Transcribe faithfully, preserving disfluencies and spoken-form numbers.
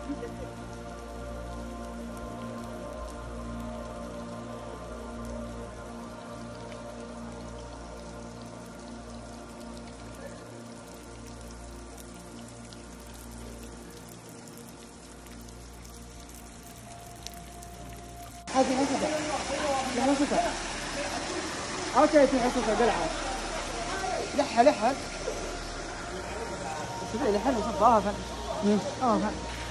هذه حسبة لا حسبة اوكي في حسبة قلعة لحها لحها لحها لحها اه فن اه فن